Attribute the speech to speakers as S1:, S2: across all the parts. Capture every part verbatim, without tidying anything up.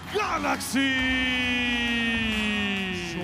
S1: Galaxy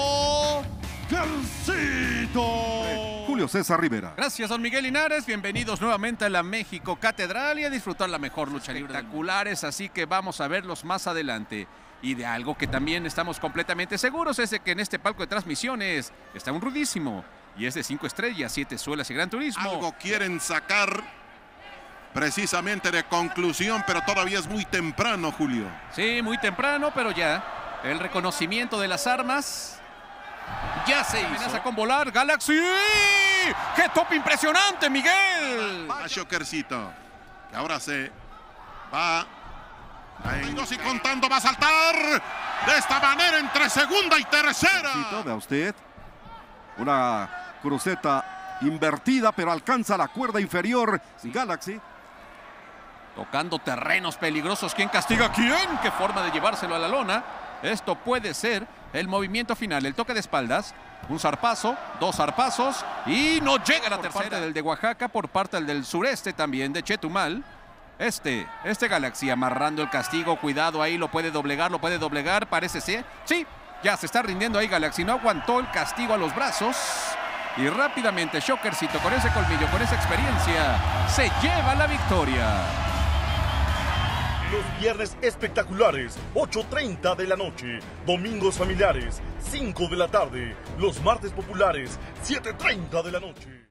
S1: Shockercito.
S2: Julio César Rivera.
S3: Gracias, don Miguel Linares. Bienvenidos nuevamente a la México Catedral y a disfrutar la mejor lucha libre. Espectaculares, así que vamos a verlos más adelante. Y de algo que también estamos completamente seguros es de que en este palco de transmisiones está un rudísimo. Y es de cinco estrellas, siete suelas y Gran Turismo.
S4: Algo quieren sacar precisamente de conclusión, pero todavía es muy temprano, Julio.
S3: Sí, muy temprano, pero ya. El reconocimiento de las armas ya se hizo. Amenaza con volar, Galaxy. ¡Qué top impresionante, Miguel!
S4: A Shockercito, que ahora se va... Ahí dos y contando, va a saltar de esta manera entre segunda y tercera.
S2: Vea usted, una cruceta invertida, pero alcanza la cuerda inferior. Galaxy.
S3: Tocando terrenos peligrosos. ¿Quién castiga a quién? ¿Qué forma de llevárselo a la lona? Esto puede ser el movimiento final. El toque de espaldas. Un zarpazo, dos zarpazos y no llega la tercera. Por parte del de Oaxaca, por parte del sureste también, de Chetumal. Este, este Galaxy amarrando el castigo. Cuidado ahí, lo puede doblegar, lo puede doblegar. Parece ser. Sí, ya se está rindiendo ahí Galaxy. No aguantó el castigo a los brazos. Y rápidamente Shockercito con ese colmillo, con esa experiencia, se lleva la victoria.
S5: Los viernes espectaculares, ocho treinta de la noche. Domingos familiares, cinco de la tarde. Los martes populares, siete treinta de la noche.